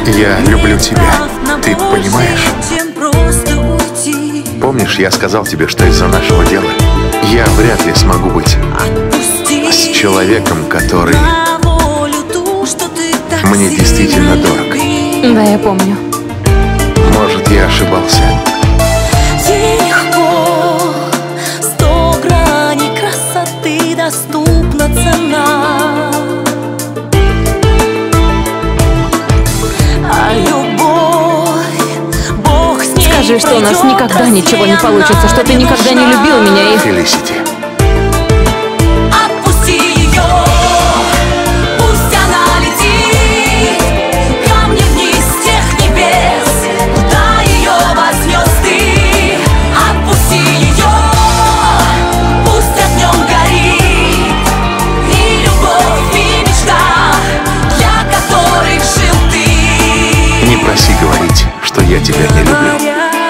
Я люблю тебя, ты понимаешь? Помнишь, я сказал тебе, что из-за нашего дела я вряд ли смогу быть с человеком, который мне действительно дорог. Да, я помню. Может, я ошибался. Легко, 100 граней красоты, доступна цена. А любовь, Бог с ней. Скажи, что у нас никогда ничего не получится, что ты никогда не любил меня и... Фелисити. Отпусти ее, пусть она летит ко мне вниз с тех небес, куда ее вознес ты. Отпусти ее, пусть огнем горит и любовь, и мечта, для которых жил ты. Не проси говорить, что я тебя не люблю.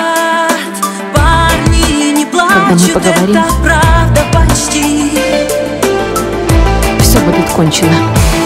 Парни не плачут, мы поговорим, это правда почти. все будет кончено.